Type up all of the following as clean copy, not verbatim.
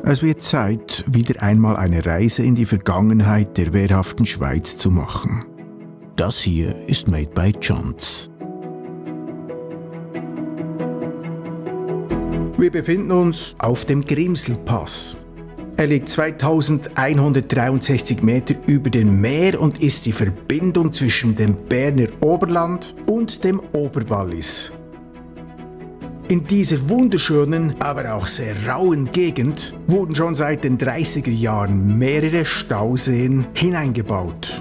Es wird Zeit, wieder einmal eine Reise in die Vergangenheit der wehrhaften Schweiz zu machen. Das hier ist Made by Johns. Wir befinden uns auf dem Grimselpass. Er liegt 2163 Meter über dem Meer und ist die Verbindung zwischen dem Berner Oberland und dem Oberwallis. In dieser wunderschönen, aber auch sehr rauen Gegend wurden schon seit den 30er Jahren mehrere Stauseen hineingebaut.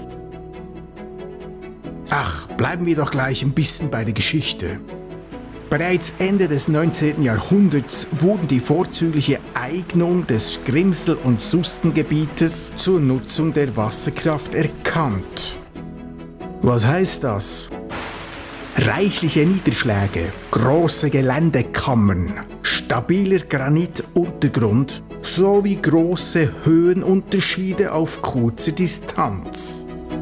Ach, bleiben wir doch gleich ein bisschen bei der Geschichte. Bereits Ende des 19. Jahrhunderts wurden die vorzügliche Eignung des Grimsel- und Sustengebietes zur Nutzung der Wasserkraft erkannt. Was heißt das? Reichliche Niederschläge, große Geländekammern, stabiler Granituntergrund sowie große Höhenunterschiede auf kurzer Distanz.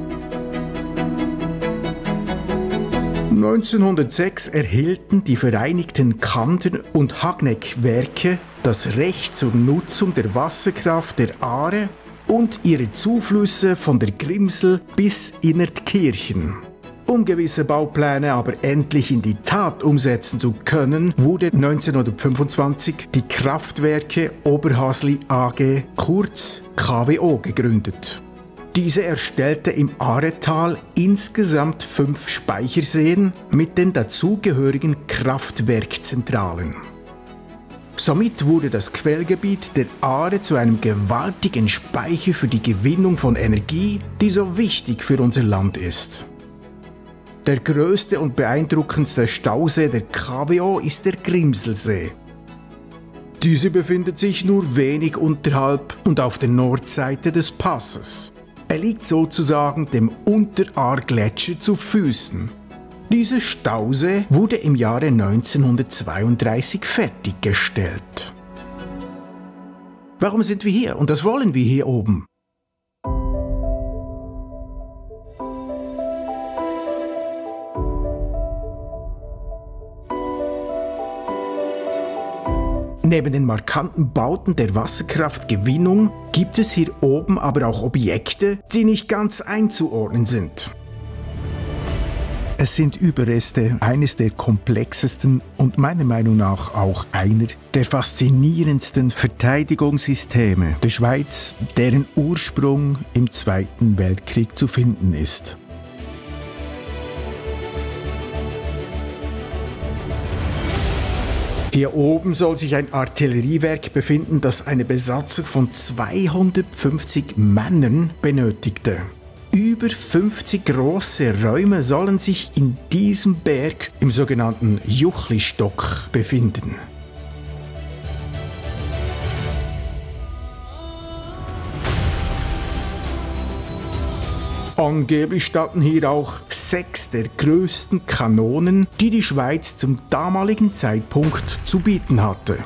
1906 erhielten die Vereinigten Kandern- und Hagneck-Werke das Recht zur Nutzung der Wasserkraft der Aare und ihrer Zuflüsse von der Grimsel bis Innertkirchen. Um gewisse Baupläne aber endlich in die Tat umsetzen zu können, wurde 1925 die Kraftwerke Oberhasli AG, kurz KWO, gegründet. Diese erstellte im Aaretal insgesamt 5 Speicherseen mit den dazugehörigen Kraftwerkzentralen. Somit wurde das Quellgebiet der Aare zu einem gewaltigen Speicher für die Gewinnung von Energie, die so wichtig für unser Land ist. Der größte und beeindruckendste Stausee der KWO ist der Grimselsee. Diese befindet sich nur wenig unterhalb und auf der Nordseite des Passes. Er liegt sozusagen dem Unteraar-Gletscher zu Füßen. Dieser Stausee wurde im Jahre 1932 fertiggestellt. Warum sind wir hier und was wollen wir hier oben? Neben den markanten Bauten der Wasserkraftgewinnung gibt es hier oben aber auch Objekte, die nicht ganz einzuordnen sind. Es sind Überreste eines der komplexesten und meiner Meinung nach auch einer der faszinierendsten Verteidigungssysteme der Schweiz, deren Ursprung im Zweiten Weltkrieg zu finden ist. Hier oben soll sich ein Artilleriewerk befinden, das eine Besatzung von 250 Männern benötigte. Über 50 große Räume sollen sich in diesem Berg im sogenannten Juchlistock befinden. Angeblich standen hier auch 6 der größten Kanonen, die die Schweiz zum damaligen Zeitpunkt zu bieten hatte.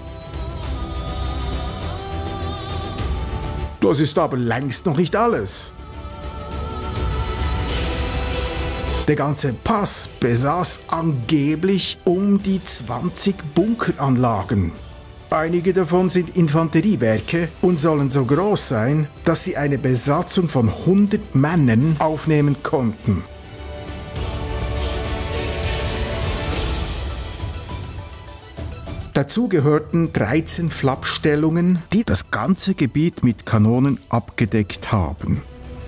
Das ist aber längst noch nicht alles. Der ganze Pass besaß angeblich um die 20 Bunkeranlagen. Einige davon sind Infanteriewerke und sollen so groß sein, dass sie eine Besatzung von 100 Männern aufnehmen konnten. Dazu gehörten 13 Flappstellungen, die das ganze Gebiet mit Kanonen abgedeckt haben.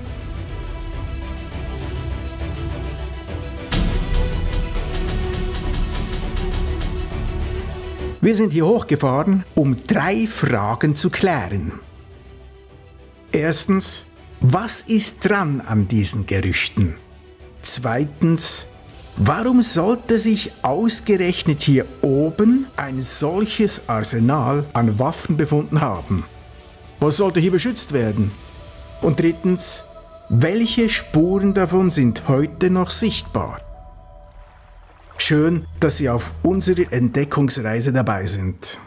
Wir sind hier hochgefahren, um 3 Fragen zu klären. Erstens, was ist dran an diesen Gerüchten? Zweitens, warum sollte sich ausgerechnet hier oben ein solches Arsenal an Waffen befunden haben? Was sollte hier beschützt werden? Und drittens, welche Spuren davon sind heute noch sichtbar? Schön, dass Sie auf unserer Entdeckungsreise dabei sind.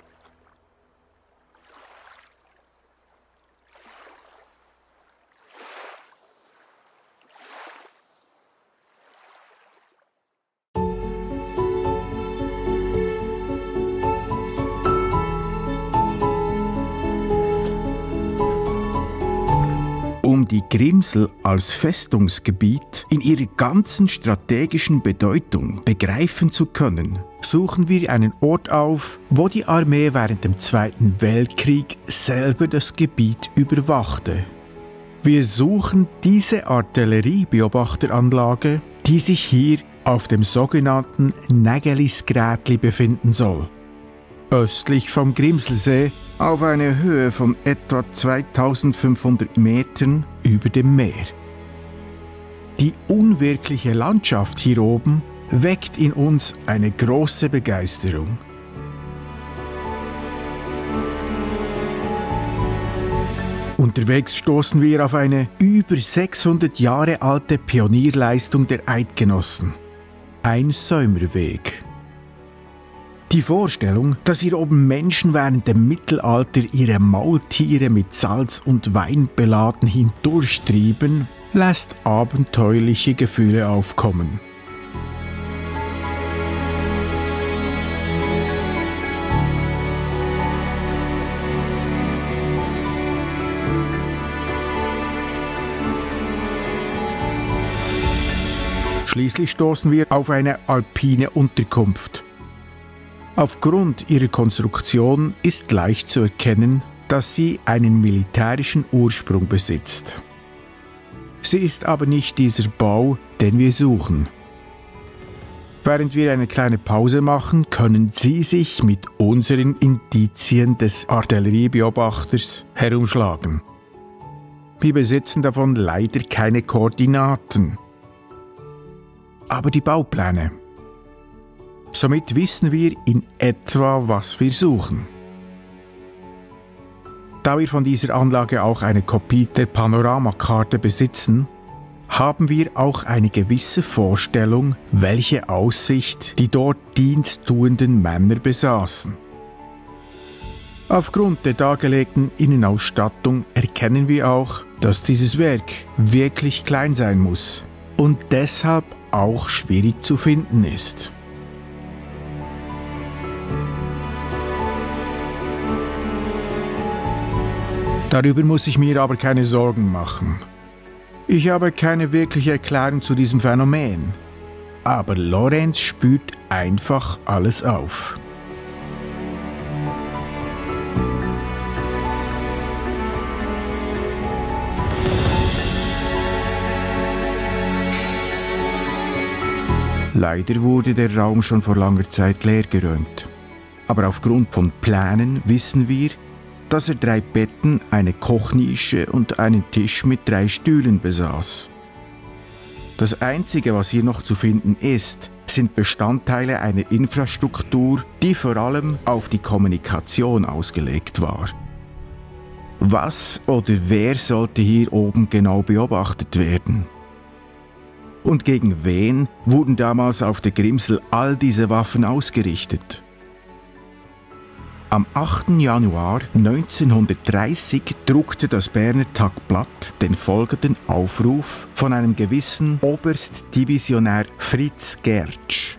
Grimsel als Festungsgebiet in ihrer ganzen strategischen Bedeutung begreifen zu können, suchen wir einen Ort auf, wo die Armee während dem Zweiten Weltkrieg selber das Gebiet überwachte. Wir suchen diese Artilleriebeobachteranlage, die sich hier auf dem sogenannten Nägelisgrätli befinden soll. Östlich vom Grimselsee auf einer Höhe von etwa 2500 Metern über dem Meer. Die unwirkliche Landschaft hier oben weckt in uns eine große Begeisterung. Unterwegs stoßen wir auf eine über 600 Jahre alte Pionierleistung der Eidgenossen. Ein Säumerweg. Die Vorstellung, dass hier oben Menschen während dem Mittelalter ihre Maultiere mit Salz und Wein beladen hindurchtrieben, lässt abenteuerliche Gefühle aufkommen. Schließlich stoßen wir auf eine alpine Unterkunft. Aufgrund ihrer Konstruktion ist leicht zu erkennen, dass sie einen militärischen Ursprung besitzt. Sie ist aber nicht dieser Bau, den wir suchen. Während wir eine kleine Pause machen, können Sie sich mit unseren Indizien des Artilleriebeobachters herumschlagen. Wir besitzen davon leider keine Koordinaten, aber die Baupläne. Somit wissen wir in etwa, was wir suchen. Da wir von dieser Anlage auch eine Kopie der Panoramakarte besitzen, haben wir auch eine gewisse Vorstellung, welche Aussicht die dort diensttuenden Männer besaßen. Aufgrund der dargelegten Innenausstattung erkennen wir auch, dass dieses Werk wirklich klein sein muss und deshalb auch schwierig zu finden ist. Darüber muss ich mir aber keine Sorgen machen. Ich habe keine wirkliche Erklärung zu diesem Phänomen, aber Lorenz spürt einfach alles auf. Leider wurde der Raum schon vor langer Zeit leergeräumt. Aber aufgrund von Plänen wissen wir, dass er 3 Betten, eine Kochnische und einen Tisch mit 3 Stühlen besaß. Das Einzige, was hier noch zu finden ist, sind Bestandteile einer Infrastruktur, die vor allem auf die Kommunikation ausgelegt war. Was oder wer sollte hier oben genau beobachtet werden? Und gegen wen wurden damals auf der Grimsel all diese Waffen ausgerichtet? Am 8. Januar 1930 druckte das Berner Tagblatt den folgenden Aufruf von einem gewissen Oberstdivisionär Fritz Gertsch.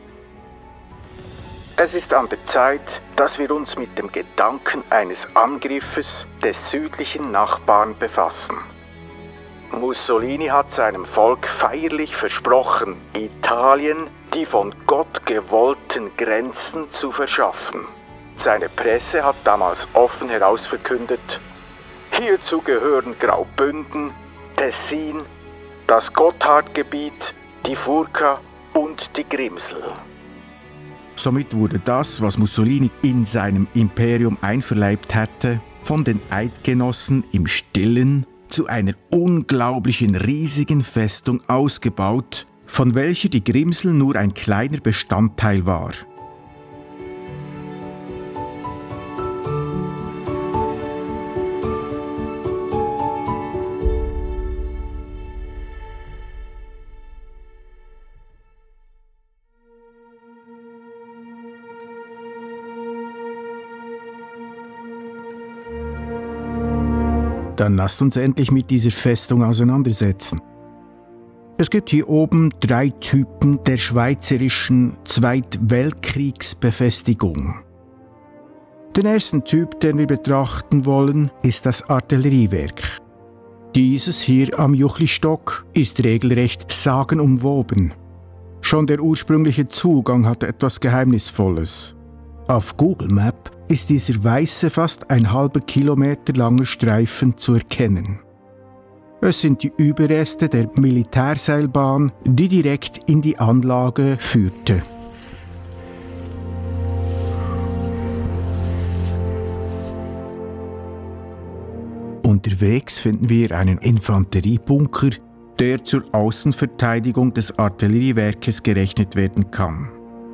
Es ist an der Zeit, dass wir uns mit dem Gedanken eines Angriffes des südlichen Nachbarn befassen. Mussolini hat seinem Volk feierlich versprochen, Italien die von Gott gewollten Grenzen zu verschaffen. Seine Presse hat damals offen herausverkündet, hierzu gehören Graubünden, Tessin, das Gotthardgebiet, die Furka und die Grimsel. Somit wurde das, was Mussolini in seinem Imperium einverleibt hatte, von den Eidgenossen im Stillen zu einer unglaublichen riesigen Festung ausgebaut, von welcher die Grimsel nur ein kleiner Bestandteil war. Dann lasst uns endlich mit dieser Festung auseinandersetzen. Es gibt hier oben 3 Typen der schweizerischen Zweitweltkriegsbefestigung. Den ersten Typ, den wir betrachten wollen, ist das Artilleriewerk. Dieses hier am Juchlistock ist regelrecht sagenumwoben. Schon der ursprüngliche Zugang hat etwas Geheimnisvolles. Auf Google Map ist dieser weiße, fast ein halber Kilometer lange Streifen zu erkennen. Es sind die Überreste der Militärseilbahn, die direkt in die Anlage führte. Unterwegs finden wir einen Infanteriebunker, der zur Außenverteidigung des Artilleriewerkes gerechnet werden kann.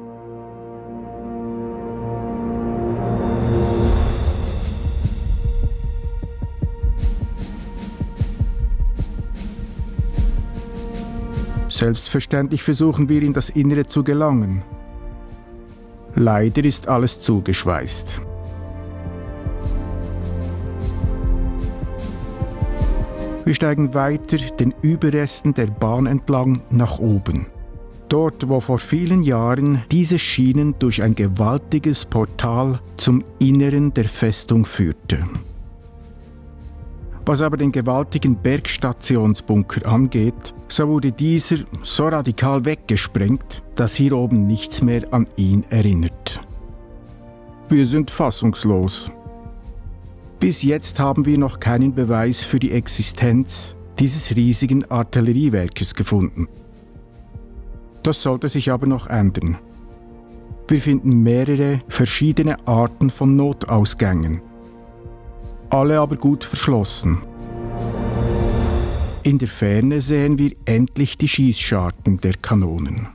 Selbstverständlich versuchen wir, in das Innere zu gelangen. Leider ist alles zugeschweißt. Wir steigen weiter den Überresten der Bahn entlang nach oben. Dort, wo vor vielen Jahren diese Schienen durch ein gewaltiges Portal zum Inneren der Festung führte. Was aber den gewaltigen Bergstationsbunker angeht, so wurde dieser so radikal weggesprengt, dass hier oben nichts mehr an ihn erinnert. Wir sind fassungslos. Bis jetzt haben wir noch keinen Beweis für die Existenz dieses riesigen Artilleriewerkes gefunden. Das sollte sich aber noch ändern. Wir finden mehrere verschiedene Arten von Notausgängen. Alle aber gut verschlossen. In der Ferne sehen wir endlich die Schießscharten der Kanonen.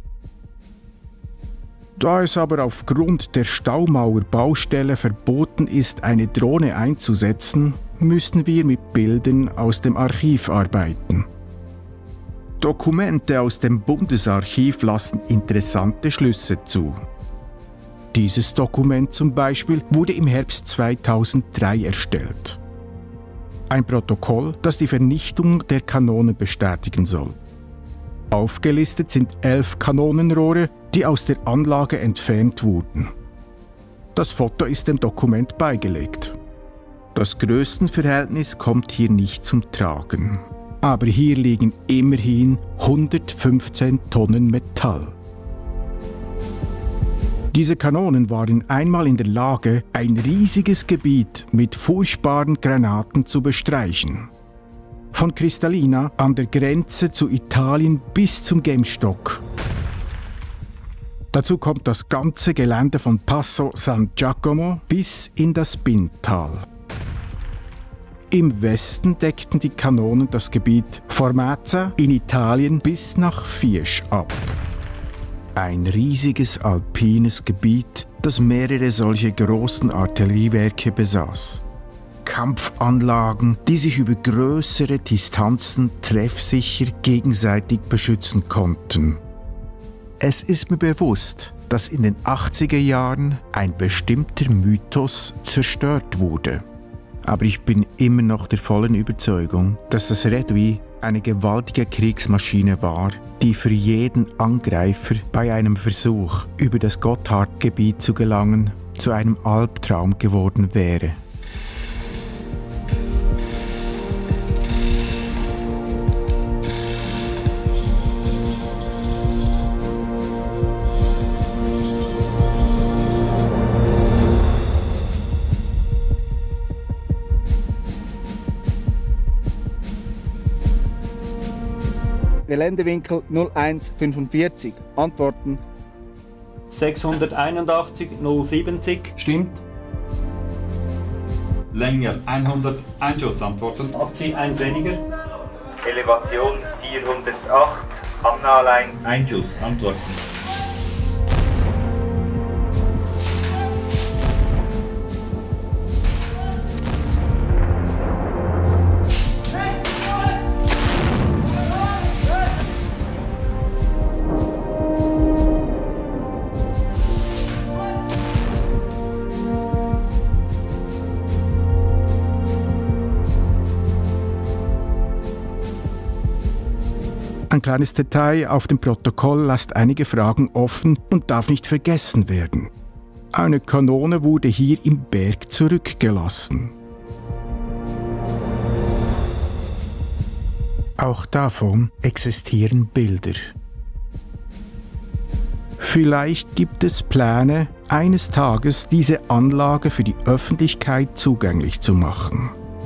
Da es aber aufgrund der Staumauerbaustelle verboten ist, eine Drohne einzusetzen, müssen wir mit Bildern aus dem Archiv arbeiten. Dokumente aus dem Bundesarchiv lassen interessante Schlüsse zu. Dieses Dokument zum Beispiel wurde im Herbst 2003 erstellt. Ein Protokoll, das die Vernichtung der Kanonen bestätigen soll. Aufgelistet sind 11 Kanonenrohre, die aus der Anlage entfernt wurden. Das Foto ist dem Dokument beigelegt. Das Größenverhältnis kommt hier nicht zum Tragen. Aber hier liegen immerhin 115 Tonnen Metall. Diese Kanonen waren einmal in der Lage, ein riesiges Gebiet mit furchtbaren Granaten zu bestreichen. Von Kristallina an der Grenze zu Italien bis zum Gemstock. Dazu kommt das ganze Gelände von Passo San Giacomo bis in das Bintal. Im Westen deckten die Kanonen das Gebiet Formaza in Italien bis nach Fieschi ab. Ein riesiges alpines Gebiet, das mehrere solche großen Artilleriewerke besaß. Kampfanlagen, die sich über größere Distanzen treffsicher gegenseitig beschützen konnten. Es ist mir bewusst, dass in den 80er Jahren ein bestimmter Mythos zerstört wurde. Aber ich bin immer noch der vollen Überzeugung, dass das Redouit eine gewaltige Kriegsmaschine war, die für jeden Angreifer bei einem Versuch, über das Gotthardgebiet zu gelangen, zu einem Albtraum geworden wäre. Geländewinkel 0145. Antworten. 681 070. Stimmt. Länger 100 Einschussantworten. Abzieh 1 weniger. Elevation 408. Annahlein. Einschuss antworten. Ein kleines Detail auf dem Protokoll lässt einige Fragen offen und darf nicht vergessen werden. Eine Kanone wurde hier im Berg zurückgelassen. Auch davon existieren Bilder. Vielleicht gibt es Pläne, eines Tages diese Anlage für die Öffentlichkeit zugänglich zu machen.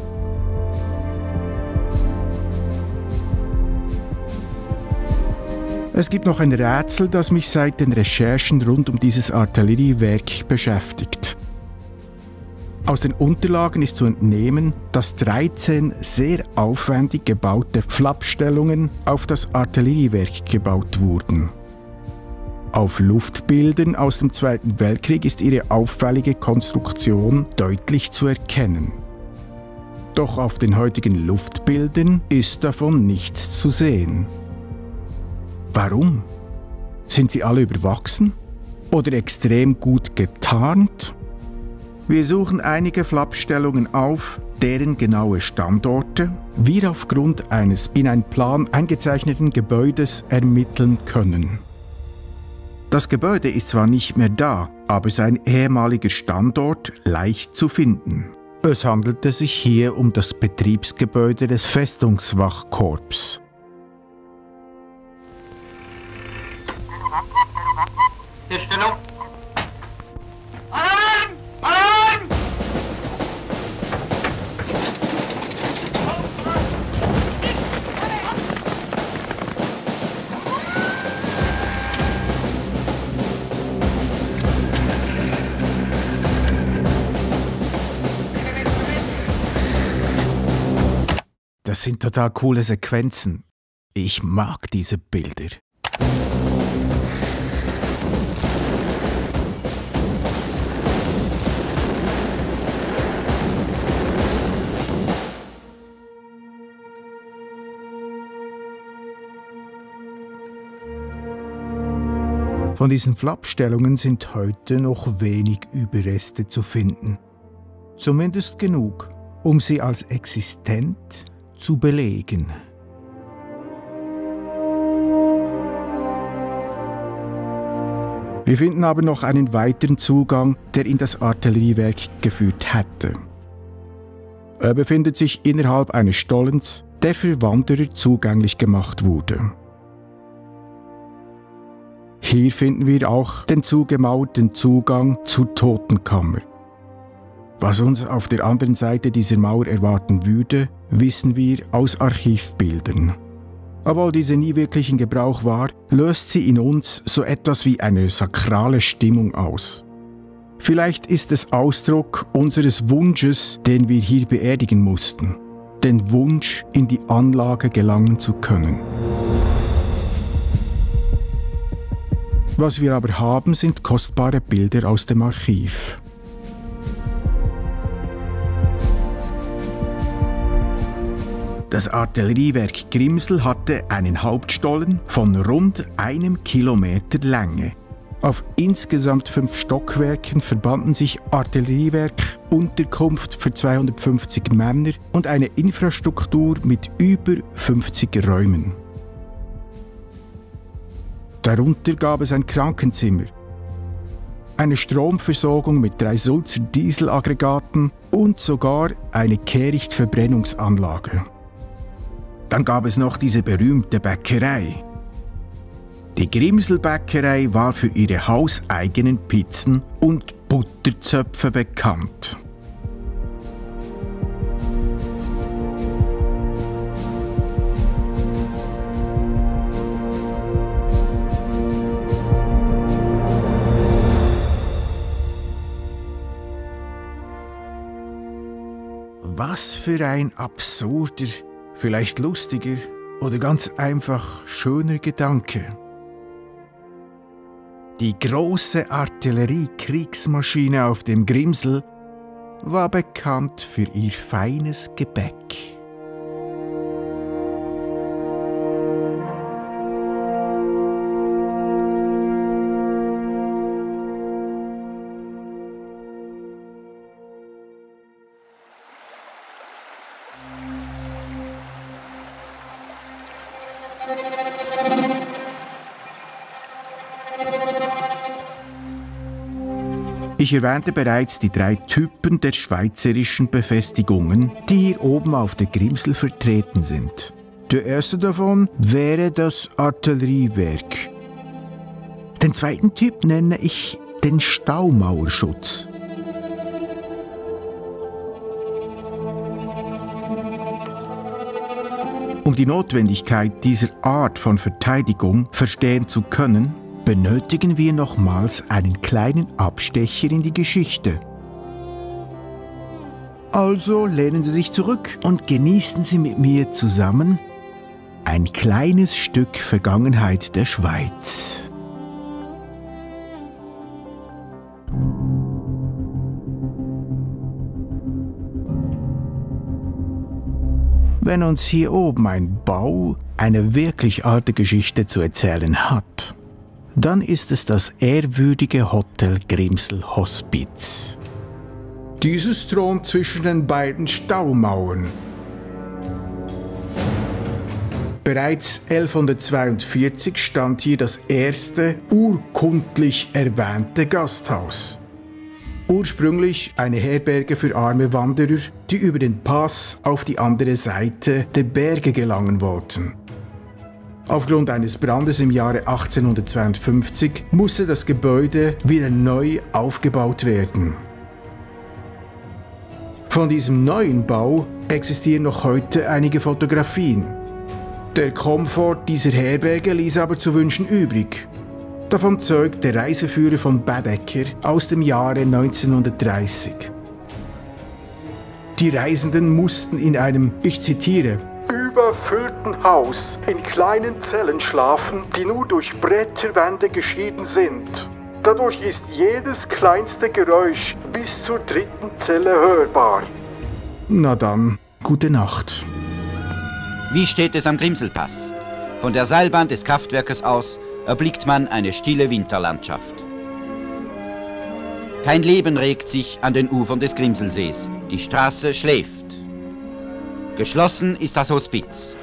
Es gibt noch ein Rätsel, das mich seit den Recherchen rund um dieses Artilleriewerk beschäftigt. Aus den Unterlagen ist zu entnehmen, dass 13 sehr aufwendig gebaute Flappstellungen auf das Artilleriewerk gebaut wurden. Auf Luftbildern aus dem Zweiten Weltkrieg ist ihre auffällige Konstruktion deutlich zu erkennen. Doch auf den heutigen Luftbildern ist davon nichts zu sehen. Warum? Sind sie alle überwachsen oder extrem gut getarnt? Wir suchen einige Flappstellungen auf, deren genaue Standorte wir aufgrund eines in einen Plan eingezeichneten Gebäudes ermitteln können. Das Gebäude ist zwar nicht mehr da, aber sein ehemaliger Standort leicht zu finden. Es handelte sich hier um das Betriebsgebäude des Festungswachkorps. Stellung. Alarm! Alarm! Das sind total coole Sequenzen. Ich mag diese Bilder. Von diesen Flappstellungen sind heute noch wenig Überreste zu finden. Zumindest genug, um sie als existent zu belegen. Wir finden aber noch einen weiteren Zugang, der in das Artilleriewerk geführt hätte. Er befindet sich innerhalb eines Stollens, der für Wanderer zugänglich gemacht wurde. Hier finden wir auch den zugemauerten Zugang zur Totenkammer. Was uns auf der anderen Seite dieser Mauer erwarten würde, wissen wir aus Archivbildern. Obwohl diese nie wirklich in Gebrauch war, löst sie in uns so etwas wie eine sakrale Stimmung aus. Vielleicht ist es Ausdruck unseres Wunsches, den wir hier beerdigen mussten, den Wunsch, in die Anlage gelangen zu können. Was wir aber haben, sind kostbare Bilder aus dem Archiv. Das Artilleriewerk Grimsel hatte einen Hauptstollen von rund 1 Kilometer Länge. Auf insgesamt 5 Stockwerken verbanden sich Artilleriewerk, Unterkunft für 250 Männer und eine Infrastruktur mit über 50 Räumen. Darunter gab es ein Krankenzimmer, eine Stromversorgung mit 3 Sulzer Dieselaggregaten und sogar eine Kehrichtverbrennungsanlage. Dann gab es noch diese berühmte Bäckerei. Die Grimsel-Bäckerei war für ihre hauseigenen Pizzen und Butterzöpfe bekannt. Was für ein absurder, vielleicht lustiger oder ganz einfach schöner Gedanke. Die große Artilleriekriegsmaschine auf dem Grimsel war bekannt für ihr feines Gebäck. Ich erwähnte bereits die 3 Typen der schweizerischen Befestigungen, die hier oben auf der Grimsel vertreten sind. Der erste davon wäre das Artilleriewerk. Den zweiten Typ nenne ich den Staumauerschutz. Um die Notwendigkeit dieser Art von Verteidigung verstehen zu können, benötigen wir nochmals einen kleinen Abstecher in die Geschichte. Also lehnen Sie sich zurück und genießen Sie mit mir zusammen ein kleines Stück Vergangenheit der Schweiz. Wenn uns hier oben ein Bau eine wirklich alte Geschichte zu erzählen hat, dann ist es das ehrwürdige Hotel Grimsel Hospiz. Dieses thront zwischen den beiden Staumauern. Bereits 1142 stand hier das erste urkundlich erwähnte Gasthaus. Ursprünglich eine Herberge für arme Wanderer, die über den Pass auf die andere Seite der Berge gelangen wollten. Aufgrund eines Brandes im Jahre 1852 musste das Gebäude wieder neu aufgebaut werden. Von diesem neuen Bau existieren noch heute einige Fotografien. Der Komfort dieser Herberge ließ aber zu wünschen übrig. Davon zeugt der Reiseführer von Baedeker aus dem Jahre 1930. Die Reisenden mussten in einem, ich zitiere, überfüllten Haus in kleinen Zellen schlafen, die nur durch Bretterwände geschieden sind. Dadurch ist jedes kleinste Geräusch bis zur dritten Zelle hörbar. Na dann, gute Nacht. Wie steht es am Grimselpass? Von der Seilbahn des Kraftwerkes aus erblickt man eine stille Winterlandschaft. Kein Leben regt sich an den Ufern des Grimselsees. Die Straße schläft. Geschlossen ist das Hospiz.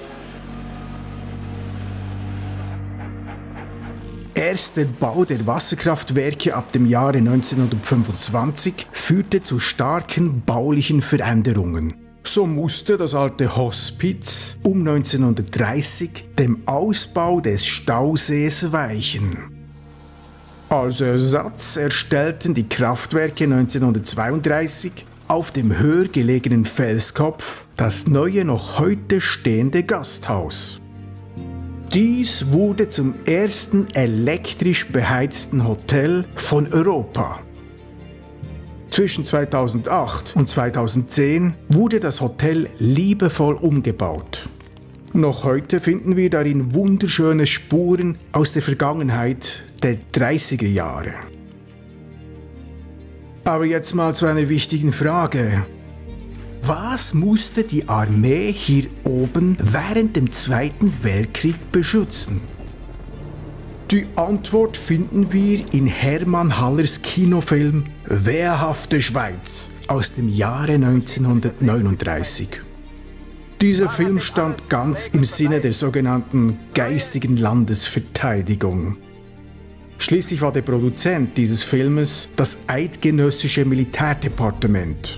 Erst der Bau der Wasserkraftwerke ab dem Jahre 1925 führte zu starken baulichen Veränderungen. So musste das alte Hospiz um 1930 dem Ausbau des Stausees weichen. Als Ersatz erstellten die Kraftwerke 1932 auf dem höher gelegenen Felskopf das neue, noch heute stehende Gasthaus. Dies wurde zum ersten elektrisch beheizten Hotel von Europa. Zwischen 2008 und 2010 wurde das Hotel liebevoll umgebaut. Noch heute finden wir darin wunderschöne Spuren aus der Vergangenheit der 30er Jahre. Aber jetzt mal zu einer wichtigen Frage. Was musste die Armee hier oben während dem Zweiten Weltkrieg beschützen? Die Antwort finden wir in Hermann Hallers Kinofilm Wehrhafte Schweiz aus dem Jahre 1939. Dieser Film stand ganz im Sinne der sogenannten geistigen Landesverteidigung. Schließlich war der Produzent dieses Filmes das Eidgenössische Militärdepartement.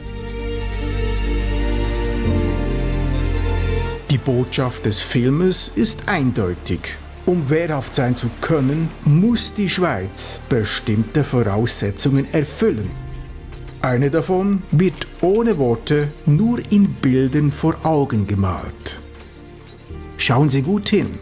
Die Botschaft des Filmes ist eindeutig. Um wehrhaft sein zu können, muss die Schweiz bestimmte Voraussetzungen erfüllen. Eine davon wird ohne Worte nur in Bildern vor Augen gemalt. Schauen Sie gut hin.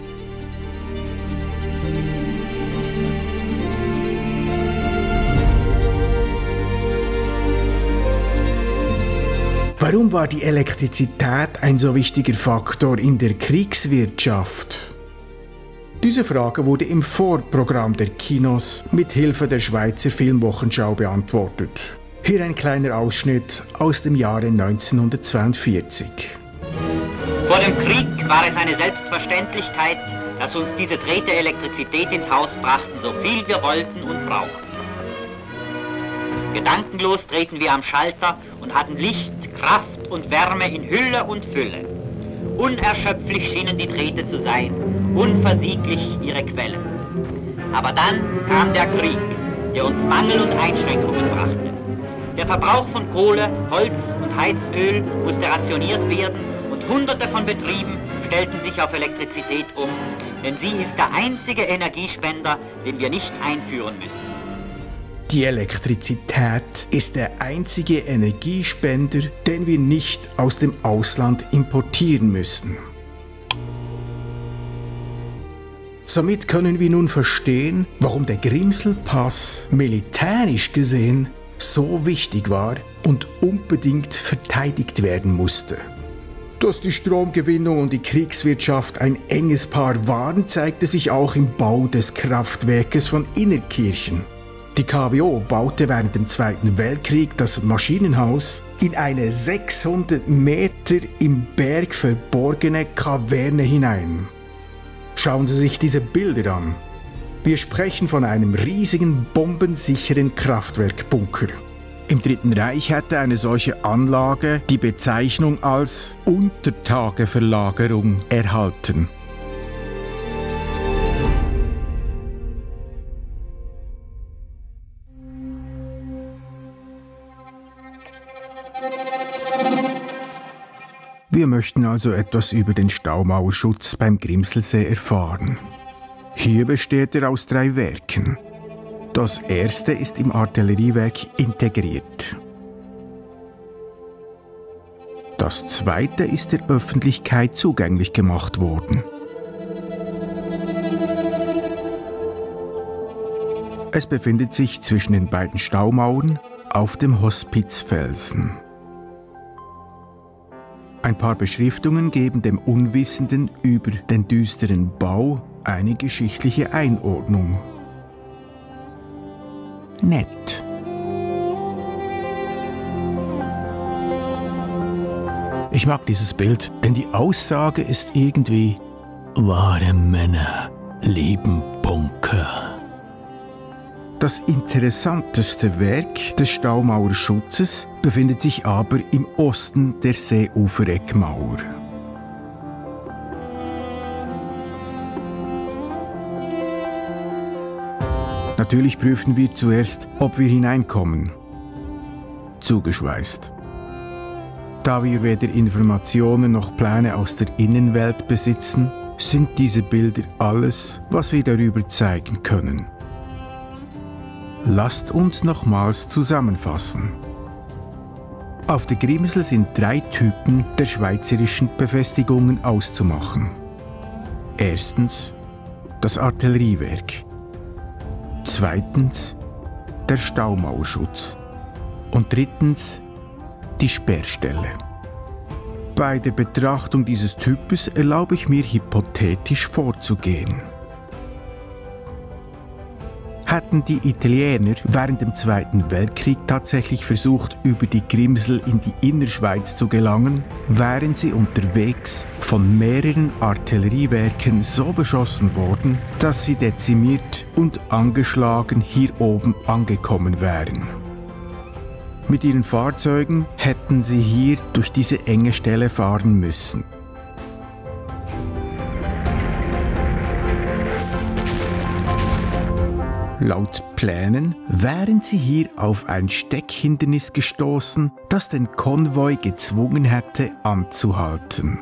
Warum war die Elektrizität ein so wichtiger Faktor in der Kriegswirtschaft? Diese Frage wurde im Vorprogramm der Kinos mit Hilfe der Schweizer Filmwochenschau beantwortet. Hier ein kleiner Ausschnitt aus dem Jahre 1942. Vor dem Krieg war es eine Selbstverständlichkeit, dass uns diese Drähte Elektrizität ins Haus brachten, so viel wir wollten und brauchten. Gedankenlos drehten wir am Schalter und hatten Licht, Kraft und Wärme in Hülle und Fülle. Unerschöpflich schienen die Drähte zu sein, unversieglich ihre Quellen. Aber dann kam der Krieg, der uns Mangel und Einschränkungen brachte. Der Verbrauch von Kohle, Holz und Heizöl musste rationiert werden und Hunderte von Betrieben stellten sich auf Elektrizität um, denn sie ist der einzige Energiespender, den wir nicht einführen müssen. Die Elektrizität ist der einzige Energiespender, den wir nicht aus dem Ausland importieren müssen. Somit können wir nun verstehen, warum der Grimselpass militärisch gesehen so wichtig war und unbedingt verteidigt werden musste. Dass die Stromgewinnung und die Kriegswirtschaft ein enges Paar waren, zeigte sich auch im Bau des Kraftwerkes von Innertkirchen. Die KWO baute während dem Zweiten Weltkrieg das Maschinenhaus in eine 600 Meter im Berg verborgene Kaverne hinein. Schauen Sie sich diese Bilder an. Wir sprechen von einem riesigen, bombensicheren Kraftwerkbunker. Im Dritten Reich hatte eine solche Anlage die Bezeichnung als Untertageverlagerung erhalten. Wir möchten also etwas über den Staumauerschutz beim Grimselsee erfahren. Hier besteht er aus 3 Werken. Das erste ist im Artilleriewerk integriert. Das zweite ist der Öffentlichkeit zugänglich gemacht worden. Es befindet sich zwischen den beiden Staumauern auf dem Hospizfelsen. Ein paar Beschriftungen geben dem Unwissenden über den düsteren Bau eine geschichtliche Einordnung. Nett. Ich mag dieses Bild, denn die Aussage ist irgendwie: wahre Männer lieben Bunker. Das interessanteste Werk des Staumauerschutzes befindet sich aber im Osten der Seeufereckmauer. Natürlich prüfen wir zuerst, ob wir hineinkommen. Zugeschweißt. Da wir weder Informationen noch Pläne aus der Innenwelt besitzen, sind diese Bilder alles, was wir darüber zeigen können. Lasst uns nochmals zusammenfassen. Auf der Grimsel sind 3 Typen der schweizerischen Befestigungen auszumachen. Erstens das Artilleriewerk. Zweitens der Staumauerschutz. Und drittens die Sperrstelle. Bei der Betrachtung dieses Types erlaube ich mir hypothetisch vorzugehen. Hätten die Italiener während dem Zweiten Weltkrieg tatsächlich versucht, über die Grimsel in die Innerschweiz zu gelangen, wären sie unterwegs von mehreren Artilleriewerken so beschossen worden, dass sie dezimiert und angeschlagen hier oben angekommen wären. Mit ihren Fahrzeugen hätten sie hier durch diese enge Stelle fahren müssen. Laut Plänen wären sie hier auf ein Steckhindernis gestoßen, das den Konvoi gezwungen hätte, anzuhalten.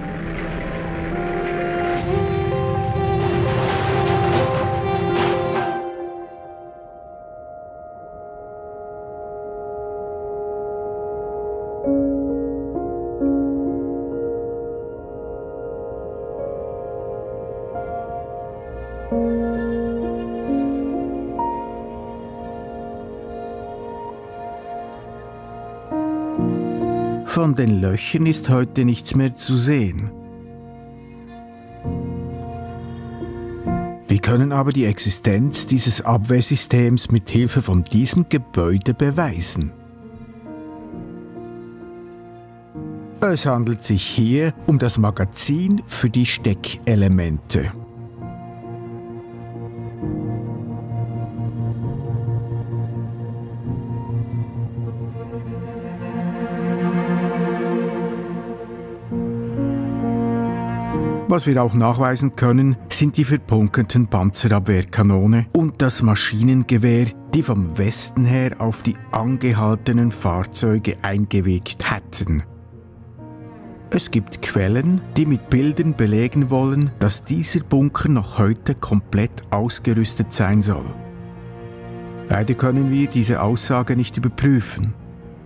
Von den Löchern ist heute nichts mehr zu sehen. Wir können aber die Existenz dieses Abwehrsystems mit Hilfe von diesem Gebäude beweisen. Es handelt sich hier um das Magazin für die Steckelemente. Was wir auch nachweisen können, sind die verpunkerten Panzerabwehrkanone und das Maschinengewehr, die vom Westen her auf die angehaltenen Fahrzeuge eingewirkt hätten. Es gibt Quellen, die mit Bildern belegen wollen, dass dieser Bunker noch heute komplett ausgerüstet sein soll. Leider können wir diese Aussage nicht überprüfen.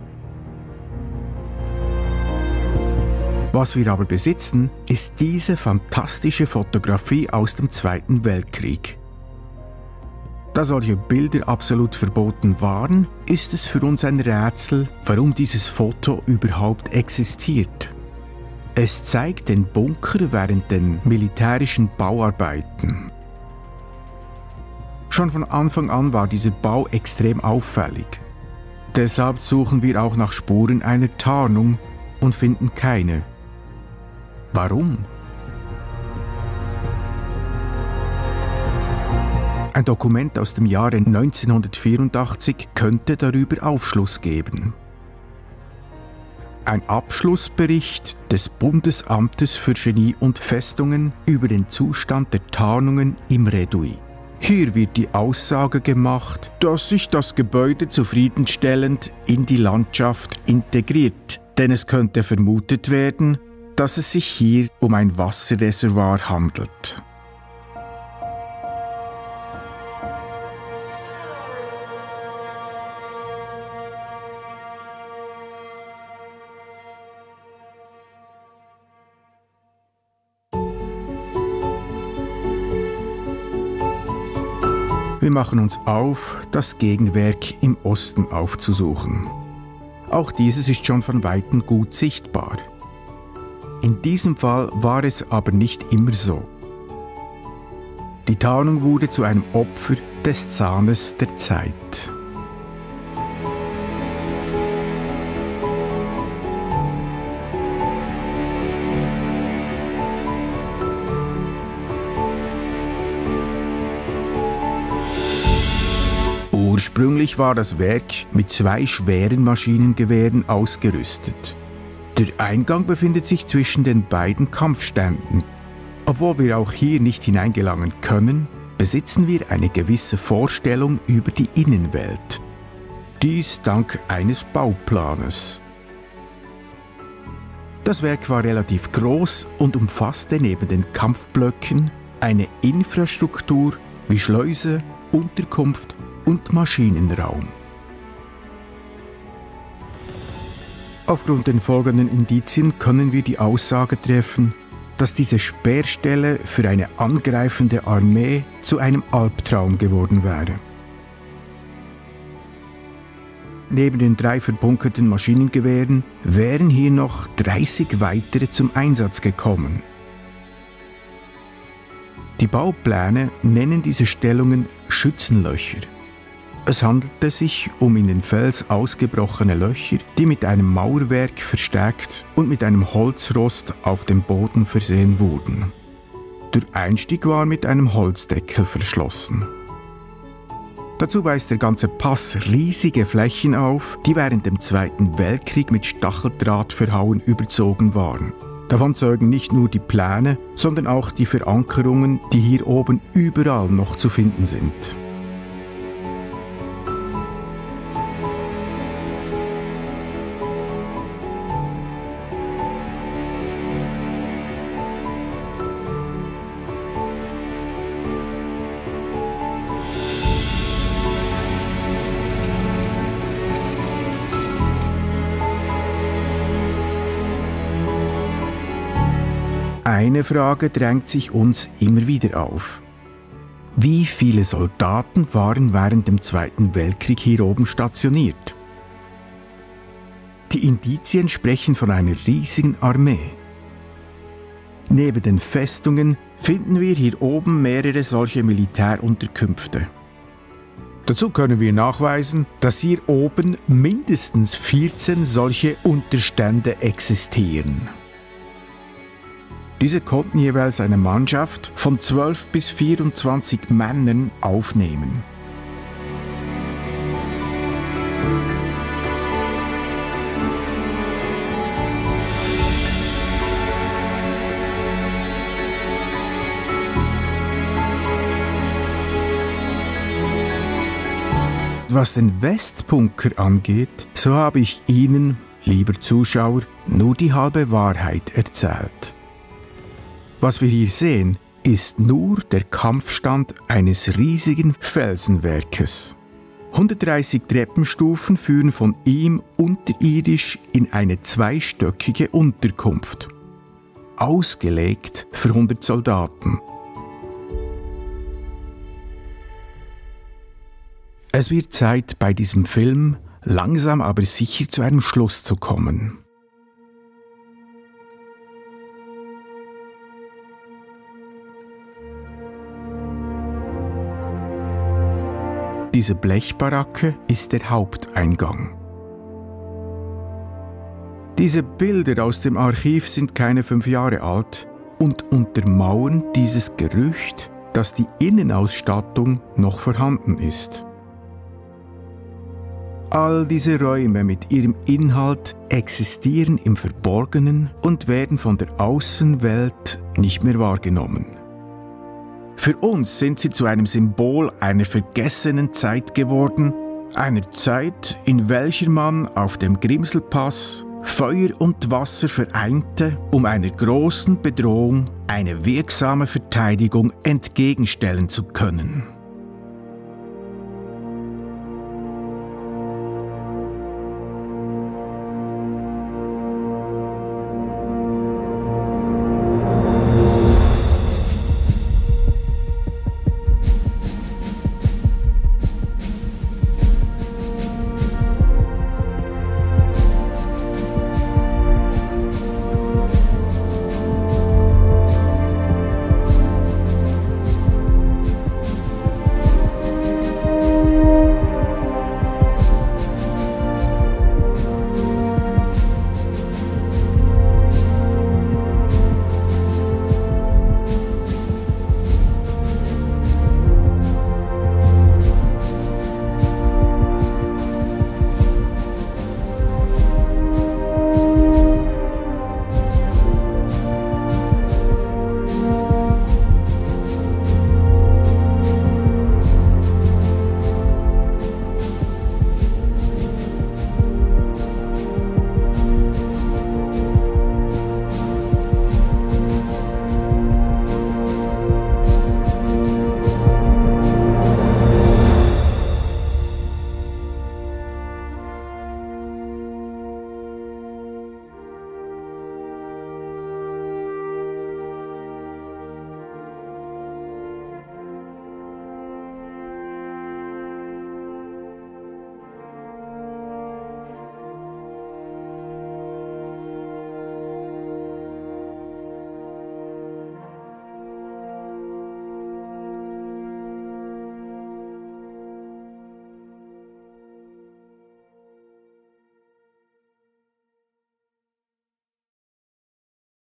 Was wir aber besitzen, ist diese fantastische Fotografie aus dem Zweiten Weltkrieg. Da solche Bilder absolut verboten waren, ist es für uns ein Rätsel, warum dieses Foto überhaupt existiert. Es zeigt den Bunker während den militärischen Bauarbeiten. Schon von Anfang an war dieser Bau extrem auffällig. Deshalb suchen wir auch nach Spuren einer Tarnung und finden keine. Warum? Ein Dokument aus dem Jahre 1984 könnte darüber Aufschluss geben. Ein Abschlussbericht des Bundesamtes für Genie und Festungen über den Zustand der Tarnungen im Redui. Hier wird die Aussage gemacht, dass sich das Gebäude zufriedenstellend in die Landschaft integriert, denn es könnte vermutet werden, dass es sich hier um ein Wasserreservoir handelt. Wir machen uns auf, das Gegenwerk im Osten aufzusuchen. Auch dieses ist schon von Weitem gut sichtbar. In diesem Fall war es aber nicht immer so. Die Tarnung wurde zu einem Opfer des Zahnes der Zeit. Ursprünglich war das Werk mit 2 schweren Maschinengewehren ausgerüstet. Der Eingang befindet sich zwischen den beiden Kampfständen. Obwohl wir auch hier nicht hineingelangen können, besitzen wir eine gewisse Vorstellung über die Innenwelt. Dies dank eines Bauplanes. Das Werk war relativ groß und umfasste neben den Kampfblöcken eine Infrastruktur wie Schleuse, Unterkunft und Maschinenraum. Aufgrund den folgenden Indizien können wir die Aussage treffen, dass diese Sperrstelle für eine angreifende Armee zu einem Albtraum geworden wäre. Neben den 3 verbunkerten Maschinengewehren wären hier noch 30 weitere zum Einsatz gekommen. Die Baupläne nennen diese Stellungen Schützenlöcher. Es handelte sich um in den Fels ausgebrochene Löcher, die mit einem Mauerwerk verstärkt und mit einem Holzrost auf dem Boden versehen wurden. Der Einstieg war mit einem Holzdeckel verschlossen. Dazu weist der ganze Pass riesige Flächen auf, die während dem Zweiten Weltkrieg mit Stacheldrahtverhauen überzogen waren. Davon zeugen nicht nur die Pläne, sondern auch die Verankerungen, die hier oben überall noch zu finden sind. Eine Frage drängt sich uns immer wieder auf. Wie viele Soldaten waren während dem Zweiten Weltkrieg hier oben stationiert? Die Indizien sprechen von einer riesigen Armee. Neben den Festungen finden wir hier oben mehrere solche Militärunterkünfte. Dazu können wir nachweisen, dass hier oben mindestens 14 solche Unterstände existieren. Diese konnten jeweils eine Mannschaft von 12 bis 24 Männern aufnehmen. Was den Westbunker angeht, so habe ich Ihnen lieber Zuschauer, nur die halbe Wahrheit erzählt. Was wir hier sehen, ist nur der Kampfstand eines riesigen Felsenwerkes. 130 Treppenstufen führen von ihm unterirdisch in eine zweistöckige Unterkunft. Ausgelegt für 100 Soldaten. Es wird Zeit, bei diesem Film langsam aber sicher zu einem Schluss zu kommen. Diese Blechbaracke ist der Haupteingang. Diese Bilder aus dem Archiv sind keine 5 Jahre alt und untermauern dieses Gerücht, dass die Innenausstattung noch vorhanden ist. All diese Räume mit ihrem Inhalt existieren im Verborgenen und werden von der Außenwelt nicht mehr wahrgenommen. Für uns sind sie zu einem Symbol einer vergessenen Zeit geworden, einer Zeit, in welcher man auf dem Grimselpass Feuer und Wasser vereinte, um einer großen Bedrohung eine wirksame Verteidigung entgegenstellen zu können.